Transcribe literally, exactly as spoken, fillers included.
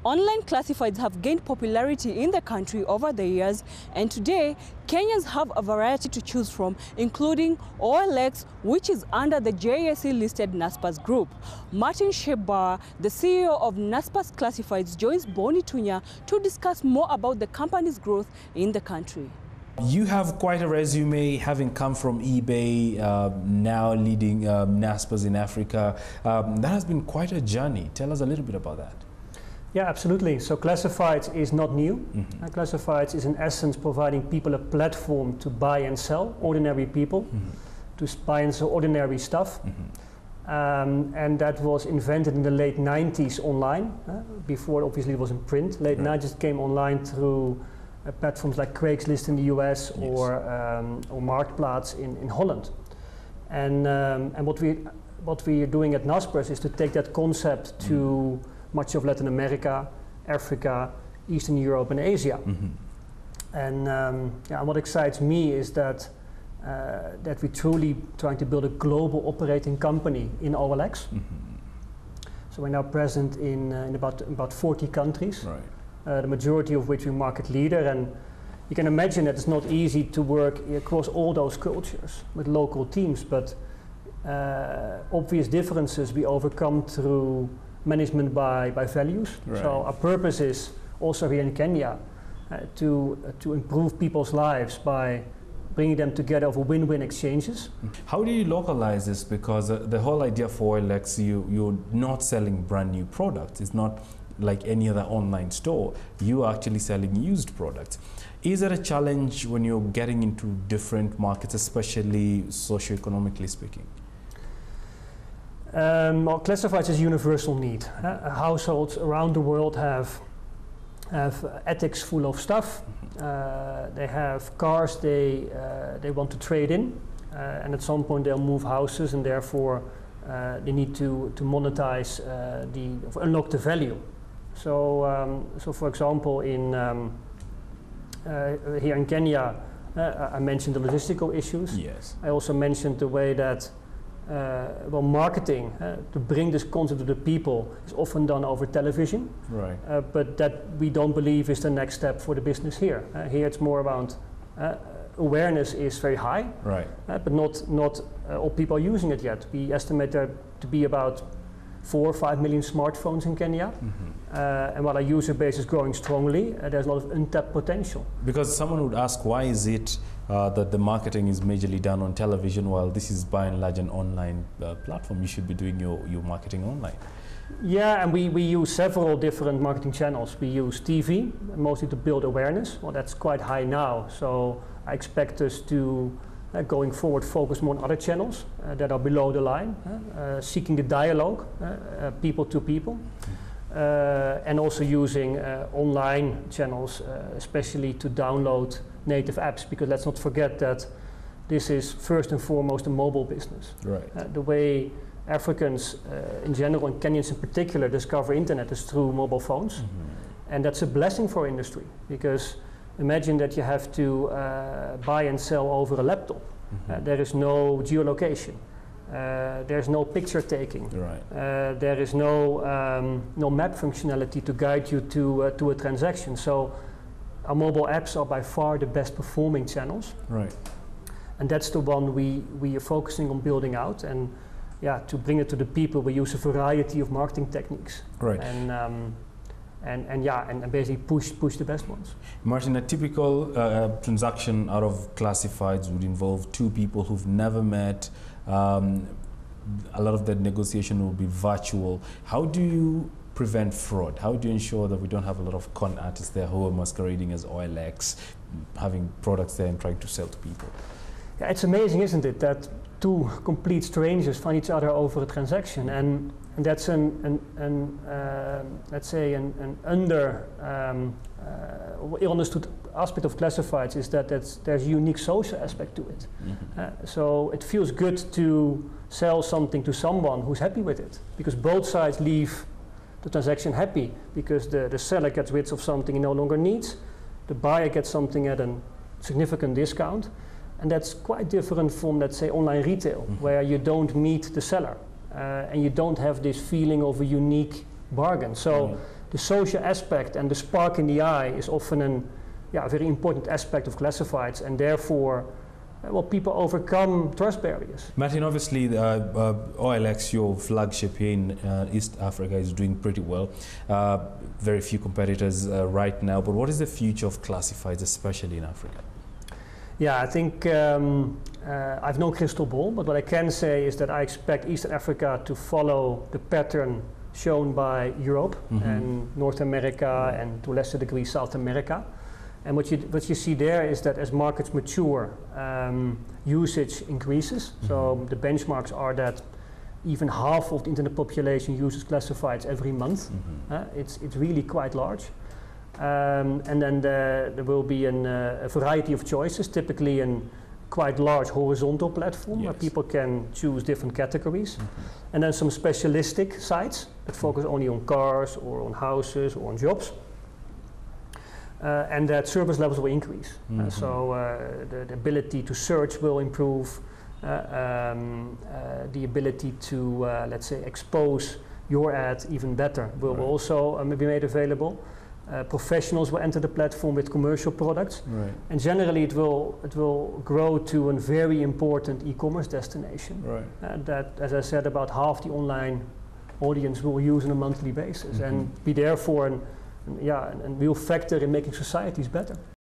Online classifieds have gained popularity in the country over the years, and today Kenyans have a variety to choose from, including O L X, which is under the J S E-listed Naspers Group. Martin Sheba, the C E O of Naspers Classifieds, joins Boni Tunya to discuss more about the company's growth in the country. You have quite a resume, having come from eBay, uh, now leading um, Naspers in Africa. Um, that has been quite a journey. Tell us a little bit about that. Yeah, absolutely. So Classifieds is not new. Mm-hmm. uh, Classifieds is in essence providing people a platform to buy and sell, ordinary people, Mm-hmm. to s- buy and sell ordinary stuff. Mm-hmm. Um, and that was invented in the late nineties online. Uh, before obviously it was in print. Late Right. nineties came online through uh, platforms like Craigslist in the U S Yes. or, um, or Marktplaats in, in Holland. And, um, and what, we, what we are doing at Naspers is to take that concept to Mm. much of Latin America, Africa, Eastern Europe and Asia. Mm-hmm. And um, yeah, what excites me is that uh, that we're truly trying to build a global operating company in O L X. Mm-hmm. So we're now present in, uh, in about, about forty countries, Right. uh, the majority of which we're market leader. And you can imagine that it's not easy to work across all those cultures with local teams, but uh, obvious differences we overcome through management by, by values. Right. So our purpose is also here in Kenya uh, to, uh, to improve people's lives by bringing them together over win-win exchanges. How do you localize this? Because uh, the whole idea for O L X, you, you're not selling brand new products. It's not like any other online store. You are actually selling used products. Is it a challenge when you're getting into different markets, especially socioeconomically speaking? Um, well, classifieds is a universal need. Uh, households around the world have have uh, attics full of stuff. Uh, they have cars they uh, they want to trade in, uh, and at some point they'll move houses, and therefore uh, they need to to monetize uh, the unlock the value. So um, so for example, in um, uh, here in Kenya, uh, I mentioned the logistical issues. Yes. I also mentioned the way that Uh, well, marketing uh, to bring this concept to the people is often done over television, Right. uh, but that we don't believe is the next step for the business here. Uh, here it's more about uh, awareness is very high, Right. uh, but not not uh, all people are using it yet. We estimate there to be about four or five million smartphones in Kenya, Mm-hmm. uh, and while our user base is growing strongly, uh, there's a lot of untapped potential. Because someone would ask, why is it uh, that the marketing is majorly done on television while this is by and large an online uh, platform? You should be doing your, your marketing online. Yeah, and we, we use several different marketing channels. We use T V, mostly to build awareness. Well, that's quite high now, so I expect us to, uh, going forward, focus more on other channels uh, that are below the line, uh, uh, seeking the dialogue, uh, uh, people to people, uh, and also using uh, online channels, uh, especially to download native apps, because let's not forget that this is first and foremost a mobile business. Right. Uh, the way Africans uh, in general and Kenyans in particular discover internet is through mobile phones, Mm-hmm. and that's a blessing for industry, because imagine that you have to uh, buy and sell over a laptop. Mm-hmm. Uh, there is no geolocation, uh, there's no picture taking, Right. uh, there is no um, no map functionality to guide you to uh, to a transaction. So our mobile apps are by far the best performing channels, Right. and that's the one we we are focusing on building out. And yeah, to bring it to the people, we use a variety of marketing techniques, Right. and um, and and yeah, and, and basically push push the best ones. Martin, a typical uh, transaction out of classifieds would involve two people who've never met. Um, a lot of the negotiation will be virtual. How do you prevent fraud? How do you ensure that we don't have a lot of con artists there who are masquerading as O L X, having products there and trying to sell to people? Yeah, it's amazing, isn't it, that two complete strangers find each other over a transaction, and, and that's an, an, an uh, let's say an, an under um, uh, ill-understood aspect of classifieds is that that's, there's a unique social aspect to it. Mm-hmm. Uh, so it feels good to sell something to someone who's happy with it, because both sides leave the transaction happy, because the, the seller gets rid of something he no longer needs, the buyer gets something at a significant discount. And that's quite different from, let's say, online retail, mm-hmm. where you don't meet the seller uh, and you don't have this feeling of a unique bargain. So mm-hmm. the social aspect and the spark in the eye is often an, yeah, a very important aspect of classifieds, and therefore, uh, well, people overcome trust barriers. Martin, obviously, uh, uh, O L X, your flagship here in uh, East Africa, is doing pretty well. Uh, very few competitors uh, right now, but what is the future of classifieds, especially in Africa? Yeah, I think um, uh, I've no crystal ball, but what I can say is that I expect Eastern Africa to follow the pattern shown by Europe mm-hmm. and North America and to a lesser degree South America. And what you, what you see there is that as markets mature, um, usage increases. Mm-hmm. So the benchmarks are that even half of the internet population uses classifieds every month. Mm-hmm. uh, it's, it's really quite large. Um, and then the, there will be an, uh, a variety of choices, typically a quite large horizontal platform yes. where people can choose different categories. Mm-hmm. And then some specialistic sites that focus only on cars or on houses or on jobs. Uh, and that service levels will increase. Mm-hmm. uh, so uh, the, the ability to search will improve, uh, um, uh, the ability to, uh, let's say, expose your ad even better will right. also uh, be made available. Uh, professionals will enter the platform with commercial products, right. and generally it will it will grow to a very important e-commerce destination. Right. Uh, that, as I said, about half the online audience will use on a monthly basis, mm-hmm. and be therefore an, an, yeah, an, an real factor in making societies better.